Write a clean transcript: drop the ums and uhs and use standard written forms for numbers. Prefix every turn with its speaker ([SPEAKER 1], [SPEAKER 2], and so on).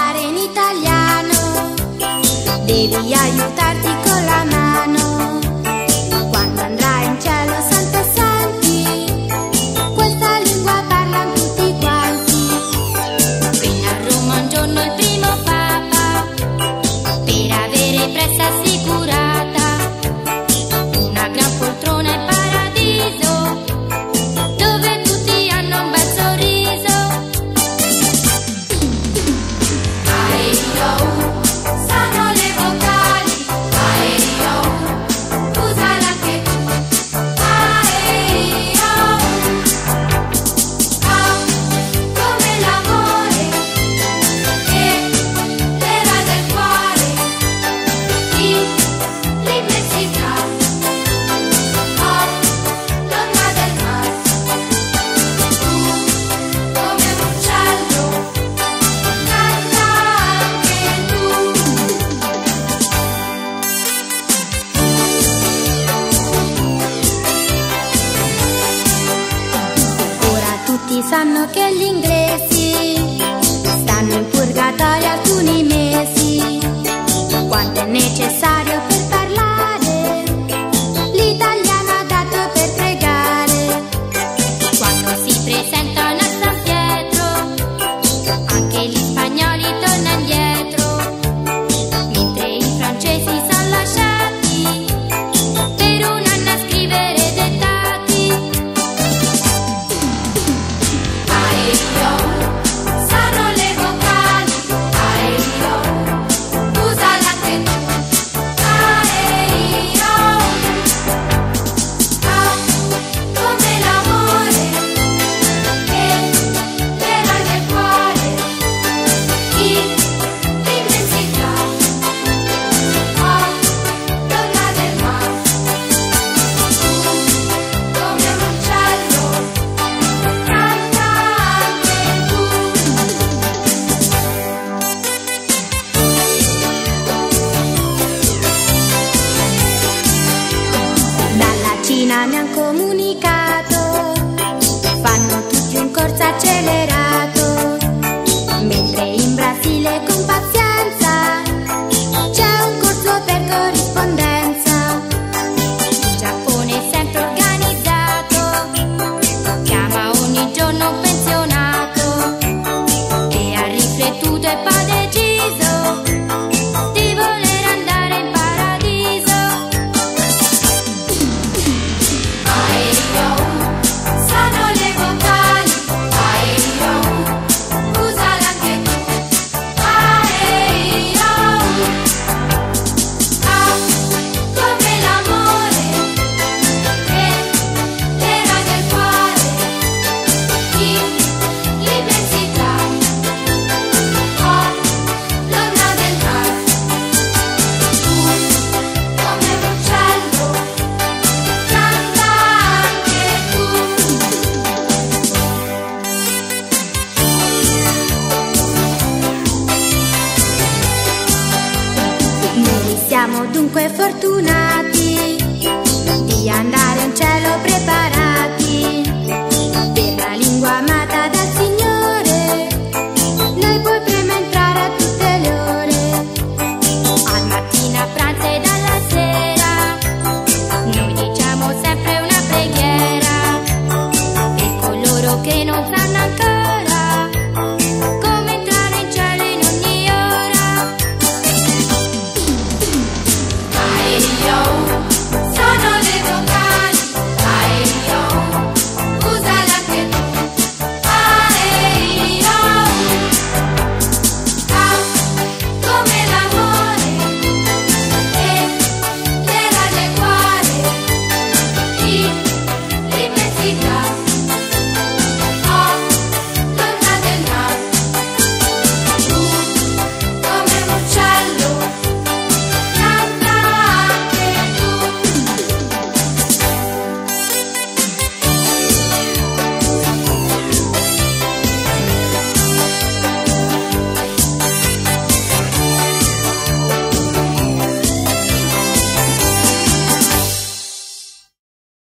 [SPEAKER 1] parlare in italiano, devi aiutarti con la mano. Quando andrai in cielo santo e santi, questa lingua parlano tutti quanti. Venne a Roma un giorno il primo Papa, per avere pressa assicurata una gran poltrona in paradiso, dove tutti hanno un bel sorriso. Ae-i-o-u, sanno le vocali. Ae-i-o-u, usala anche tu. Ae-i-o-u, A come l'amore e l'era del cuore. I l'immensità. O l'onda del mar. Tu come un uccello, canta anche tu. Ora tutti sanno che gli inglesi stanno in purgatorio alcuni mesi. Quanto è necessario per parlare l'italiano adatto per pregare. Quando si presentano a San Pietro, anche gli spagnoli tornano indietro, mentre i francesi sono lasciati per un anno a scrivere dettati. Ae-i-o-u, sanno le vocali. Ae-i-o-u, usala anche tu. Ae-i-o-u, A come l'amore e l'era del cuore. I l'immensità. O l'onda del mar. Tu come un uccello, canta anche tu. Dalla Cina mi han comunicato, fanno tutti un corso accelerato, mentre in Brasile con pazienza c'è un corso per corrispondenza. Il Giappone è sempre organizzato, chiama ogni giorno un pensionato che ha riflettuto e poi deciso di voler andare in paradiso. Ae-i-o-u, sanno le vocali. Ae-i-o-u, usala anche tu. Ae-i-o-u, A come l'amore e l'era del cuore. I l'immensità. O l'onda del mar. Tu come un uccello, canta anche tu. Noi siamo dunque fortunati di andare in cielo preparati.